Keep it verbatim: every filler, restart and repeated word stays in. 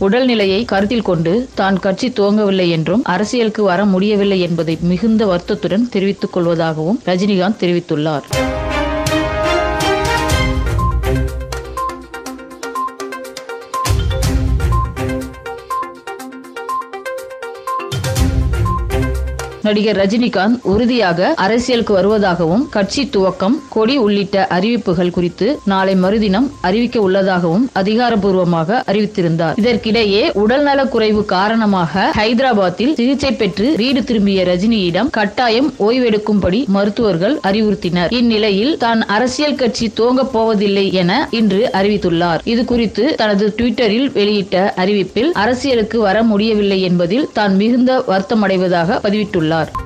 உடல்நிலையை கருத்தில் கொண்டு தான் கட்சி துவங்கவில்லை என்றும் அரசியலுக்கு வர முடியவில்லை என்பதை மிகுந்த வருத்தத்துடன் தெரிவித்துக் கொள்வதாகவும் ரஜினிகாந்த் தெரிவித்துள்ளார். நடிகர் ரஜினிகாந்த் உறுதியாக அரசியலுக்கு வருவதாகவும் கட்சி துவக்கம், கொடி உள்ளிட்ட அறிவிப்புகள் குறித்து நாளை மறுதினம் அறிவிக்க உள்ளதாகவும் அதிகாரப்பூர்வமாக அறிவித்திருந்தார். இதற்கிடையே உடல்நலக் குறைவு காரணமாக ஹைதராபாத்தில் சிகிச்சை பெற்று வீடு திரும்பிய ரஜினியிடம் கட்டாயம் ஓய்வெடுக்கும்படி மருத்துவர்கள் அறிவுறுத்தினர். இந்நிலையில் தான் அரசியல் கட்சி துவங்கப் போவதில்லை என இன்று அறிவித்துள்ளார். இது குறித்து தனது ட்விட்டரில் வெளியிட்ட அறிவிப்பில் அரசியலுக்கு வர முடியவில்லை என்பதில் தான் மிகுந்த வருத்தமடைவதாக பதிவிட்டுள்ளார்.